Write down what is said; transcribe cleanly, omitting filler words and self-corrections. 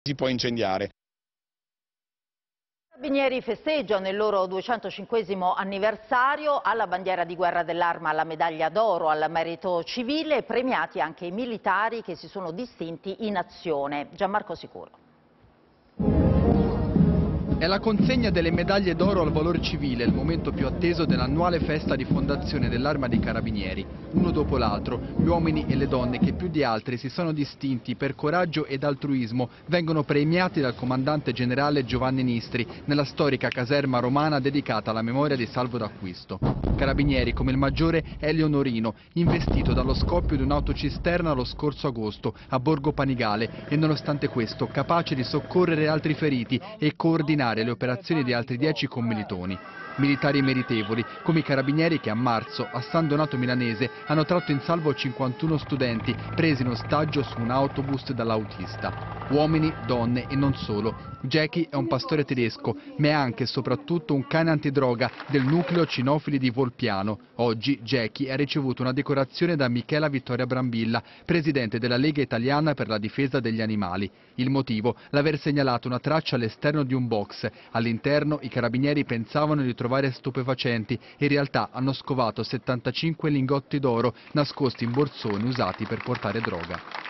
si può incendiare. I Carabinieri festeggiano il loro 205° anniversario, alla bandiera di guerra dell'Arma, alla medaglia d'oro, al merito civile, premiati anche i militari che si sono distinti in azione. Gianmarco Sicuro. È la consegna delle medaglie d'oro al valor civile, il momento più atteso dell'annuale festa di fondazione dell'Arma dei Carabinieri. Uno dopo l'altro, gli uomini e le donne che più di altri si sono distinti per coraggio ed altruismo vengono premiati dal comandante generale Giovanni Nistri nella storica caserma romana dedicata alla memoria di Salvo d'Acquisto. Carabinieri come il maggiore Elio Norino, investito dallo scoppio di un'autocisterna lo scorso agosto a Borgo Panigale e nonostante questo capace di soccorrere altri feriti e coordinare le operazioni di altri 10 commilitoni. Militari meritevoli, come i carabinieri che a marzo, a San Donato Milanese, hanno tratto in salvo 51 studenti presi in ostaggio su un autobus dall'autista. Uomini, donne e non solo. Jackie è un pastore tedesco, ma è anche e soprattutto un cane antidroga del nucleo cinofili di Volpiano. Oggi Jackie ha ricevuto una decorazione da Michela Vittoria Brambilla, presidente della Lega Italiana per la difesa degli animali. Il motivo? L'aver segnalato una traccia all'esterno di un box. All'interno i carabinieri pensavano di trovare stupefacenti, in realtà hanno scovato 75 lingotti d'oro nascosti in borsoni usati per portare droga.